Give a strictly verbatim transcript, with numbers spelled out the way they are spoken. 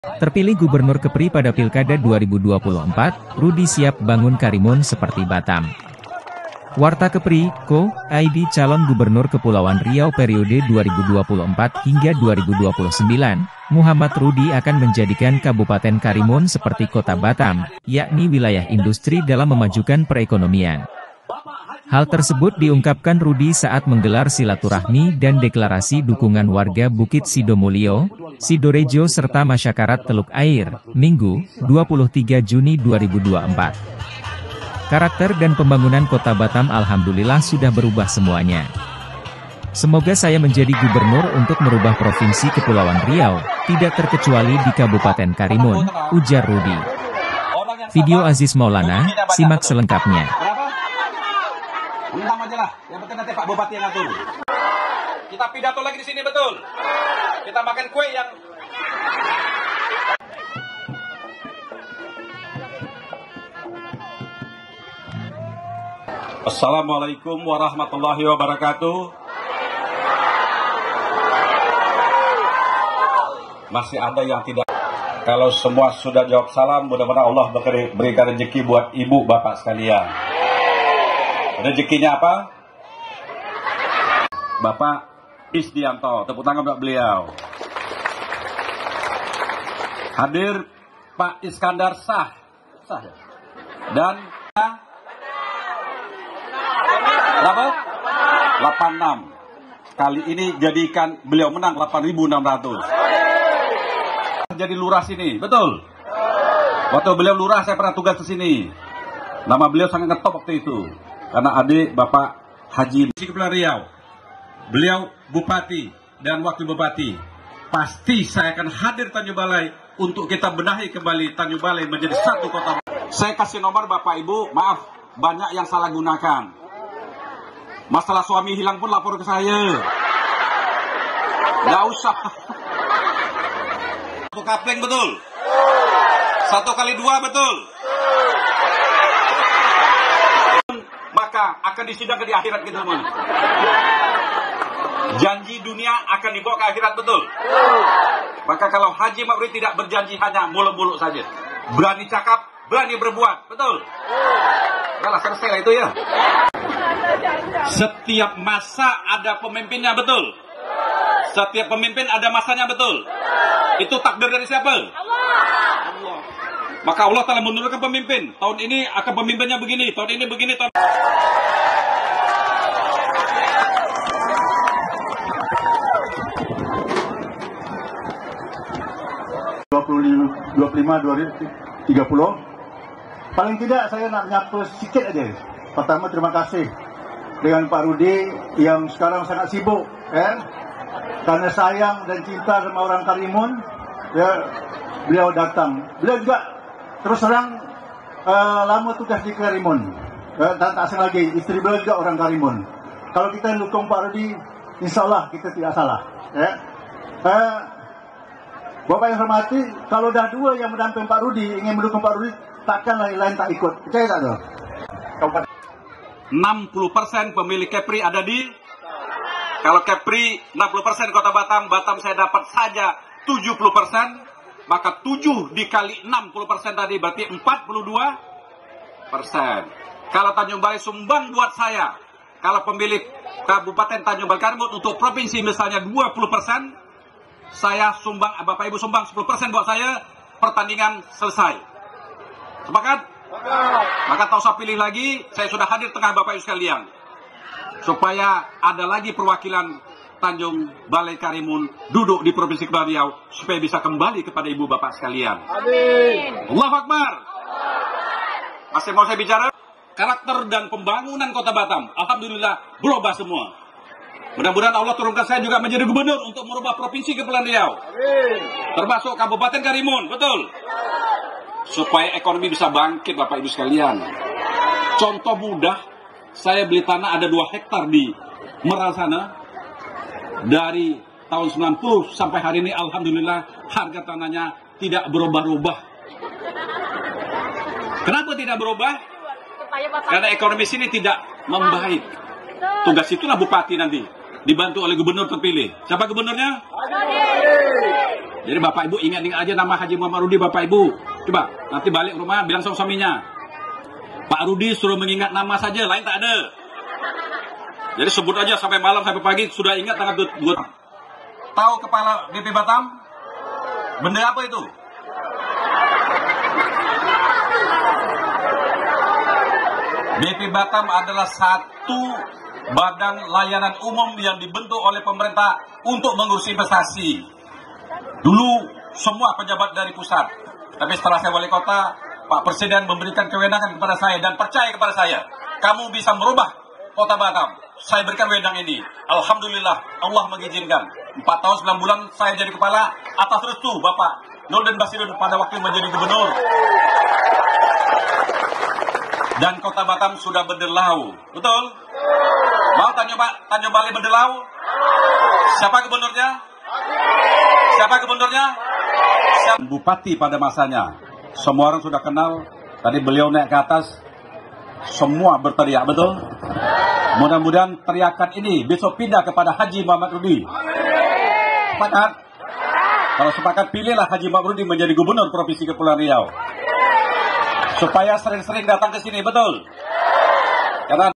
Terpilih Gubernur Kepri pada Pilkada dua ribu dua puluh empat, Rudi siap bangun Karimun seperti Batam. Warta Kepri, Co. I D calon Gubernur Kepulauan Riau periode dua ribu dua puluh empat hingga dua ribu dua puluh sembilan, Muhammad Rudi akan menjadikan Kabupaten Karimun seperti Kota Batam, yakni wilayah industri dalam memajukan perekonomian. Hal tersebut diungkapkan Rudi saat menggelar silaturahmi dan deklarasi dukungan warga Bukit Sidomulyo, Sidorejo serta masyarakat Teluk Air, Minggu, dua puluh tiga Juni dua ribu dua puluh empat. Karakter dan pembangunan Kota Batam alhamdulillah sudah berubah semuanya. Semoga saya menjadi gubernur untuk merubah Provinsi Kepulauan Riau, tidak terkecuali di Kabupaten Karimun, ujar Rudi. Video Aziz Maulana, simak selengkapnya. Undang aja lah, yang penting nanti Pak Bupati yang ngatur. Kita pidato lagi di sini, betul. Kita makan kue yang... Assalamualaikum warahmatullahi wabarakatuh. Masih ada yang tidak. Kalau semua sudah jawab salam, mudah-mudahan Allah berikan rezeki buat ibu bapak sekalian. Rezekinya apa? Bapak Isdianto, tepuk tangan buat beliau. Hadir Pak Iskandar Sah, Sah ya? Dan berapa? delapan puluh enam. Kali ini jadikan beliau menang delapan ribu enam ratus. Jadi lurah sini, betul? Waktu beliau lurah saya pernah tugas ke sini. Nama beliau sangat ngetop waktu itu. Karena adik Bapak Haji Kepulauan Riau, beliau Bupati dan Wakil Bupati. Pasti saya akan hadir Tanjung Balai untuk kita benahi kembali Tanjung Balai menjadi satu kota. Saya kasih nomor Bapak Ibu, maaf banyak yang salah gunakan. Masalah suami hilang pun lapor ke saya. Gak usah. Satu kapling betul. Satu kali dua betul. Maka akan disidangkan di akhirat kita semua. Janji dunia akan dibawa ke akhirat, betul? Maka kalau Haji Ma'ruf tidak berjanji hanya mulut-mulut saja, berani cakap, berani berbuat, betul? Kalah selesai itu ya. Setiap masa ada pemimpinnya, betul? Setiap pemimpin ada masanya, betul? Itu takdir dari siapa? Allah. Maka Allah telah menurunkan pemimpin. Tahun ini akan pemimpinnya begini, tahun ini begini, tahun... dua puluh lima, dua ribu tiga puluh. Paling tidak saya nak menyapa sikit aja. Pertama terima kasih dengan Pak Rudi yang sekarang sangat sibuk, ya. Karena sayang dan cinta sama orang Karimun, ya, beliau datang. Beliau juga terus terang uh, lama tugas di Karimun, uh, dan tak asing lagi istri beliau juga orang Karimun. Kalau kita dukung Pak Rudi, insya Allah kita tidak salah. Ya. Uh, Bapak yang hormati, kalau dah dua yang mendamping Pak Rudi ingin mendukung Pak Rudi, takkan lain-lain tak ikut. Percaya tak tuh? enam puluh persen pemilik Kepri ada di, kalau Kepri enam puluh persen Kota Batam, Batam saya dapat saja tujuh puluh persen. Maka tujuh dikali enam puluh persen tadi berarti empat puluh dua persen. Kalau Tanjung Balai sumbang buat saya, kalau pemilik Kabupaten Tanjung Balai Karimun untuk provinsi misalnya dua puluh persen, saya sumbang, Bapak Ibu sumbang sepuluh persen buat saya, pertandingan selesai. Sepakat? Maka tak usah pilih lagi, saya sudah hadir tengah Bapak Ibu sekalian. Supaya ada lagi perwakilan Tanjung Balai Karimun duduk di Provinsi Kepulauan Riau supaya bisa kembali kepada ibu bapak sekalian. Amin. Allahu Akbar. Masih mau saya bicara? Karakter dan pembangunan Kota Batam, alhamdulillah berubah semua. Mudah-mudahan Allah turunkan saya juga menjadi gubernur untuk merubah Provinsi Kepulauan Riau. Amin. Termasuk Kabupaten Karimun, betul? Supaya ekonomi bisa bangkit Bapak Ibu sekalian. Contoh mudah, saya beli tanah ada dua hektar di Meral sana. Dari tahun sembilan puluh sampai hari ini alhamdulillah harga tanahnya tidak berubah-ubah. Kenapa tidak berubah? Karena ekonomi sini tidak membaik. Tugas itulah bupati nanti dibantu oleh gubernur terpilih. Siapa gubernurnya? Jadi Bapak Ibu ingat-ingat aja nama Haji Muhammad Rudi Bapak Ibu. Coba nanti balik rumah bilang sama suaminya, Pak Rudi suruh mengingat nama saja, lain tak ada. Jadi sebut aja sampai malam sampai pagi sudah ingat tanggal dua. Tahu kepala B P Batam? Benda apa itu? B P Batam adalah satu badan layanan umum yang dibentuk oleh pemerintah untuk mengurus investasi. Dulu semua pejabat dari pusat, tapi setelah saya wali kota, Pak Presiden memberikan kewenangan kepada saya dan percaya kepada saya, kamu bisa merubah kota Batam. Saya berikan wewenang ini. Alhamdulillah, Allah mengizinkan. Empat tahun sembilan bulan saya jadi kepala atas restu Bapak Nurdin Basiruddin pada waktu menjadi gubernur. Dan kota Batam sudah berdelau, betul? Mau tanya Pak, Tanjung Balai berdelau? Siapa gubernurnya? Siapa gubernurnya? Siapa? Bupati pada masanya. Semua orang sudah kenal. Tadi beliau naik ke atas, semua berteriak, betul? Mudah-mudahan teriakan ini besok pindah kepada Haji Muhammad Rudi. Sepakat? Kalau sepakat, pilihlah Haji Muhammad Rudi menjadi gubernur Provinsi Kepulauan Riau. Supaya sering-sering datang ke sini, betul? Karena